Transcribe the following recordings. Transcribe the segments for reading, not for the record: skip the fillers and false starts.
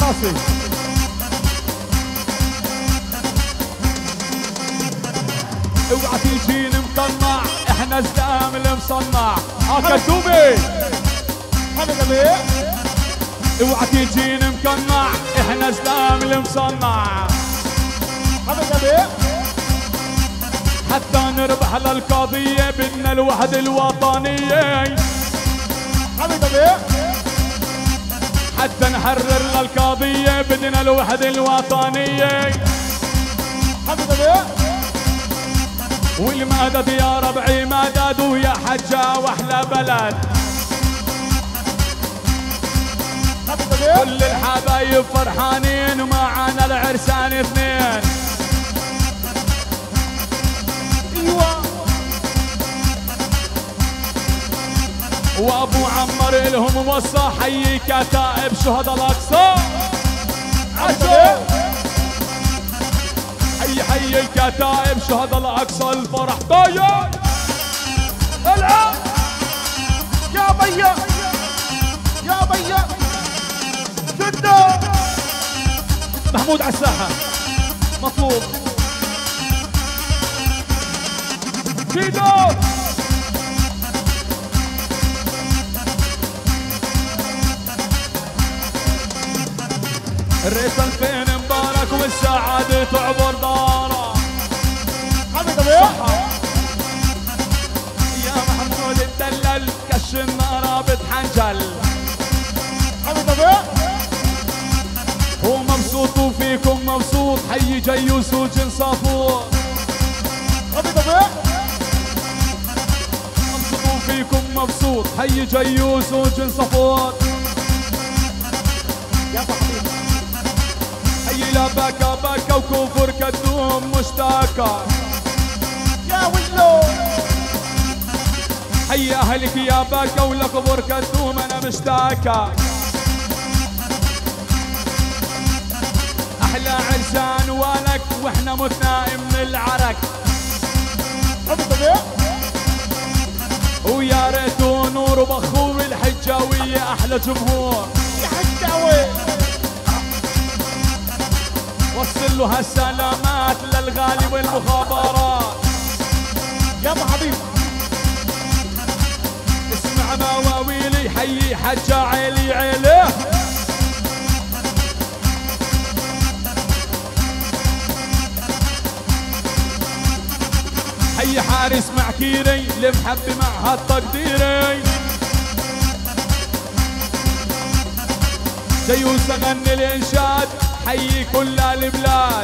راسي. اوعى تيجين مقنع احنا زدام المصنع. كتوبي حمد ابي. اوعى تيجين مقنع احنا زدام المصنع. حمد ابي. حتى نربح للقضية بدنا الوحدة الوطنية. حمد ابي. حتى نحرر للقضية بدنا الوحدة الوطنية. حمد ابي. والمدد يا ربعي مدد ويا حجة واحلى بلد. كل الحبايب فرحانين ومعنا العرسان اثنين. ايوه. وابو عمر الهم وصى حي كتائب شهداء الاقصى. حي الكتائب شهداء الاقصى الفرح طاير. العب يا بيا يا بيا. شدة محمود على الساحة مطلوب. شيدو الريس الفين مبارك والسعادة تعبر دارة. حمد ابي. يا محمود الدلل كش النار بتحنجل. حمد ابي. هو مبسوط وفيكم مبسوط حي جيوس وجن صافور. حمد ابي. مبسوط وفيكم مبسوط حي جيوس وجن صافور. يا حبيبي. حي لا بكا بكا وكفر كدوم مشتاقة. يا ولو. حي اهلك يا بكا ولكبر كدوم انا مشتاقة. احلى عرسان ولك واحنا متنا من العرك. ويا ريتو نور وبخو الحجاوية احلى جمهور. يا حجاوي. وصل له هالسلامات للغالي والمخابرات. يا ابو حبيب. اسمع مواويلي حي حجة عيلي عيله. حي حارس مع كيري المحبي مع هالتقديري. جيوس غني الانشاد حي كل البلاد.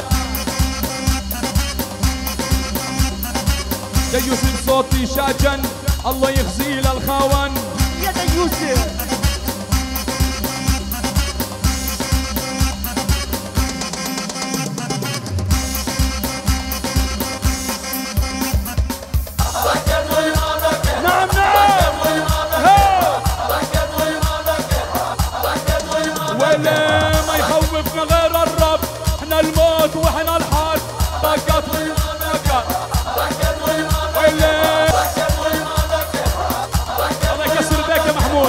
جيوس بصوتي شاجن الله يخزي للخون. يا جيوسي. نعم نعم. ولا ما يخوفنا غير الرب. احنا الموت واحنا الحرب. طقت طقت. ولا الله يكسر بيك يا محمود.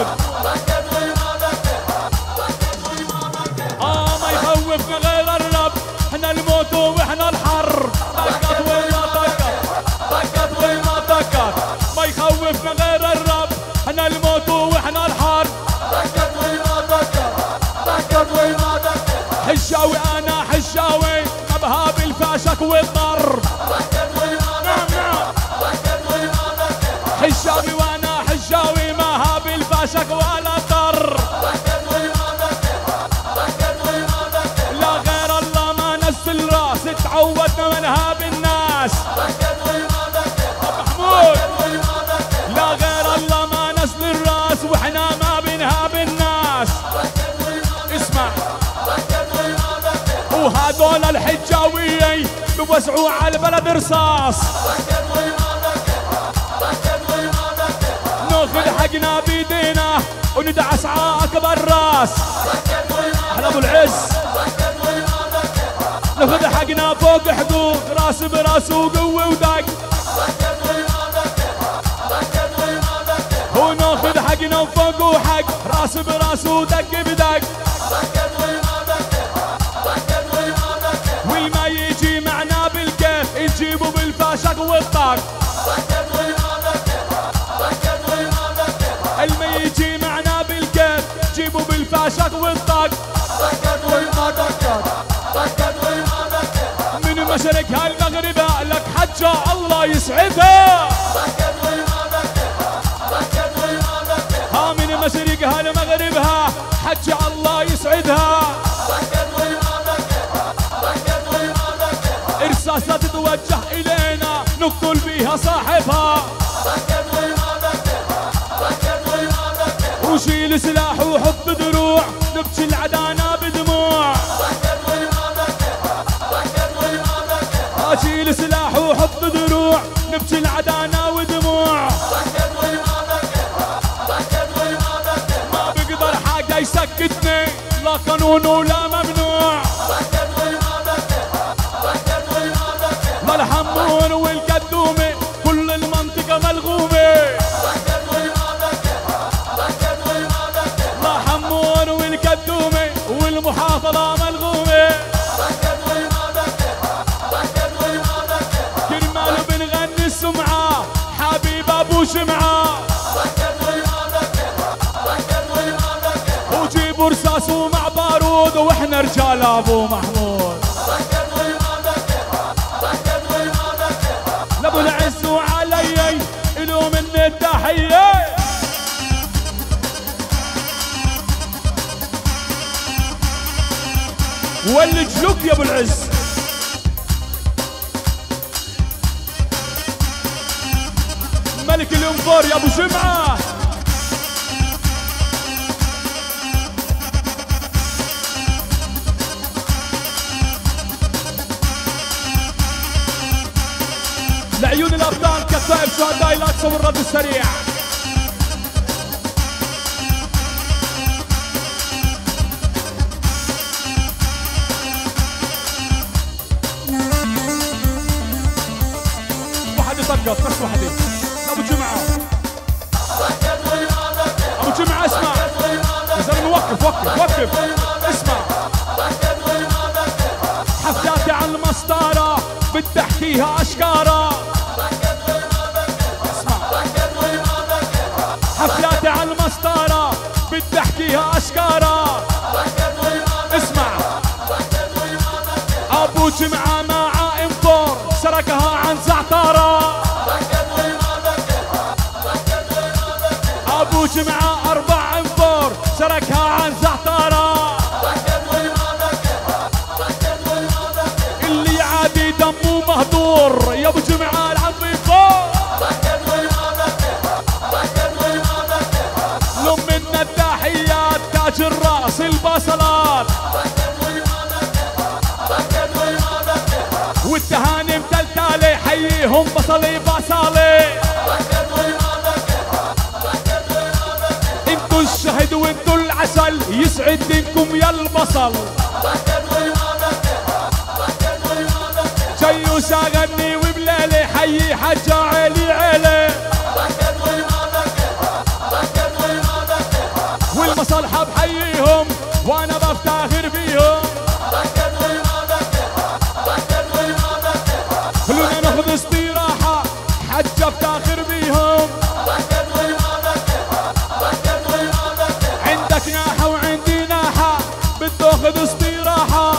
ما يخوفنا غير الرب. احنا الموت واحنا الحرب. طقت وما طقت. طقت وما طقت. ما يخوفنا غير الرب. احنا الموت واحنا الحرب. طقت وما طقت. طقت وما طقت. حشاوي انا حشاوي ابها بالفاشك والضر. نعم نعم. حشاوي وانا حشاوي ماها بالفاشك ولا ضر. لا غير الله ما نزل راس تعودنا منها بالناس. محمود. لا غير الله ما نزل الراس واحنا ما بنها بالناس. اسمع. وهذول الحجاويين بوسعوا على البلد رصاص. ناخذ حقنا بيدينا وندعس على اكبر راس. احلى ابو العز. ناخذ حقنا فوق حدود راس براس وقوه ودق. وناخذ حقنا فوق وحق راس براس ودق بدق. الفاشق والطاق اللي يجي معنا بالكيف جيبوا بالفاشق والطاق من مشرقها المغربها لك حجة الله يسعدها ها من مشرقها لمغربها حجة الله يسعدها إرصاصات تتوجه إلينا نقتل بيها صاحبها وشيل سلاح وحط دروع نبكي العدانا بدموع اشيل سلاح وحط دروع نبكي العدانا ودموع ما بقدر حاجة يسكتني لا قانون ولا ممنوع ما الحمون والقدومة كل المنطقة ملغومة ما حمون والقدومة والمحافظة ملغومة كرمال بنغني السمعة حبيب ابو شمعة وجيبوا رصاص ومع بارود واحنا رجال ابو محمود لابو العز وعلي الو مني التحية ولج يا ابو العز ملك الانفار يا ابو شمعة لعيون الابطال كتائب شهداء لا تصور الرد السريع واحد يطقط بس وحده ابو جمعه ابو جمعه اسمع يا زلمه وقف اسمع حفلاتي على المسطره بدي احكيها اشكاره اسمع حفلاتي على المسطره بدي احكيها اشكاره اسمع ابو جمعه مع انفور سرقها عن زعتاره ابو جمعه 4 انفور سرقها عن زعتاره اللي عادي دمه مهدور يا ابو جمعه العظيم فوق لهم منا التحيات تاج الراس البصلات والتهاني متلتالي حييهم بصلي بصالي انتو الشهد وانتو العسل يسعد دينكم يا البصل جاي وساغني وبليلي حيي حجة عيلي عيلي والمصالحة بحييهم وانا بفتخر فيهم خلونا ناخذ استراحة حجة افتخر بيهم عندك ناحة وعندي ناحة بتاخذ استراحة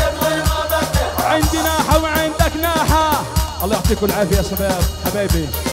عندي ناحة وعندك ناحة الله يعطيكم العافية يا شباب حبايبي